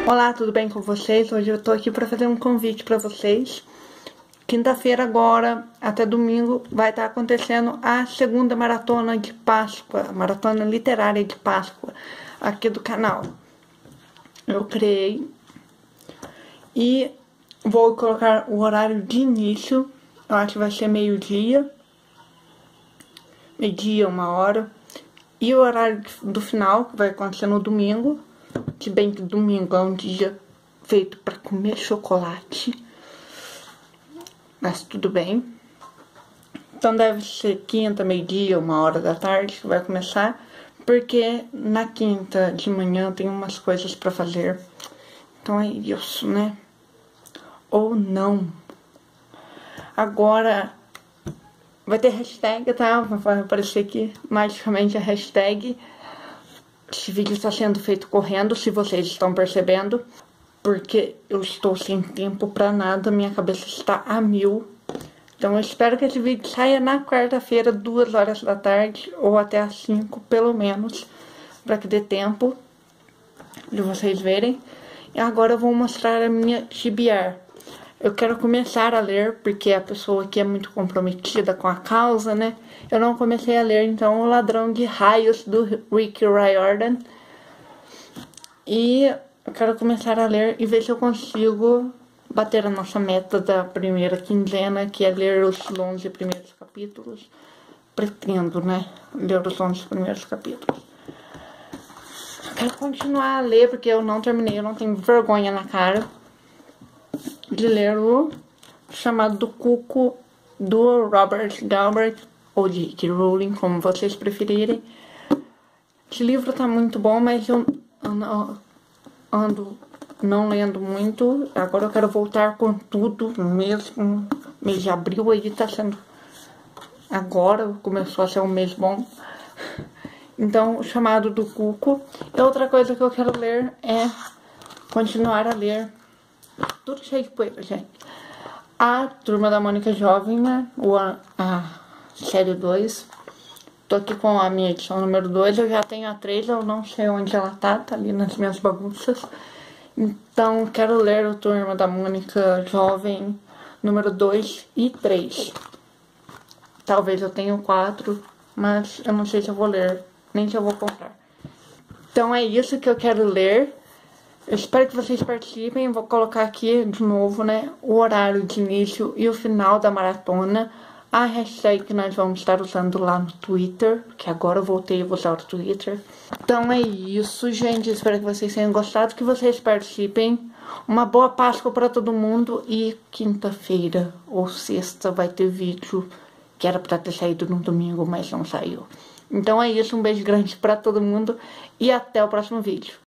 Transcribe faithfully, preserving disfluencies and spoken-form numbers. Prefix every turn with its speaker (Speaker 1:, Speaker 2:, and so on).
Speaker 1: Olá, tudo bem com vocês? Hoje eu tô aqui para fazer um convite para vocês. Quinta-feira agora, até domingo, vai estar acontecendo a segunda maratona de Páscoa, maratona literária de Páscoa, aqui do canal. Eu criei e vou colocar o horário de início, eu acho que vai ser meio-dia, meio-dia, uma hora, e o horário do final, que vai acontecer no domingo. Se bem que domingo é um dia feito para comer chocolate, mas tudo bem. Então deve ser quinta, meio-dia, uma hora da tarde que vai começar, porque na quinta de manhã tem umas coisas para fazer. Então é isso, né? Ou não. Agora vai ter hashtag, tá? Vai aparecer aqui magicamente a hashtag. Esse vídeo está sendo feito correndo, se vocês estão percebendo, porque eu estou sem tempo pra nada, minha cabeça está a mil. Então eu espero que esse vídeo saia na quarta-feira, duas horas da tarde, ou até às cinco, pelo menos, para que dê tempo de vocês verem. E agora eu vou mostrar a minha T B R. Eu quero começar a ler, porque a pessoa aqui é muito comprometida com a causa, né? Eu não comecei a ler, então, O Ladrão de Raios, do Rick Riordan. E eu quero começar a ler e ver se eu consigo bater a nossa meta da primeira quinzena, que é ler os onze primeiros capítulos. Pretendo, né? Ler os onze primeiros capítulos. Eu quero continuar a ler, porque eu não terminei, eu não tenho vergonha na cara de ler o chamado do Cuco, do Robert Galbraith, ou de J K Rowling, como vocês preferirem. Esse livro tá muito bom, mas eu ando, ando não lendo muito. Agora eu quero voltar com tudo mesmo. Mês de abril aí tá sendo... Agora começou a ser um mês bom. Então, o chamado do Cuco. E outra coisa que eu quero ler é continuar a ler... Tudo cheio de poeira, gente. A Turma da Mônica Jovem, né? O, a, a série dois. Tô aqui com a minha edição número dois. Eu já tenho a três, eu não sei onde ela tá. Tá ali nas minhas bagunças. Então, quero ler o Turma da Mônica Jovem número dois e três. Talvez eu tenha o quatro, mas eu não sei se eu vou ler, nem se eu vou comprar. Então, é isso que eu quero ler. Eu espero que vocês participem. Vou colocar aqui de novo, né, o horário de início e o final da maratona. A hashtag que nós vamos estar usando lá no Twitter, que agora eu voltei a usar o Twitter. Então é isso, gente. Espero que vocês tenham gostado, que vocês participem. Uma boa Páscoa para todo mundo. E quinta-feira ou sexta vai ter vídeo que era para ter saído no domingo, mas não saiu. Então é isso. Um beijo grande para todo mundo e até o próximo vídeo.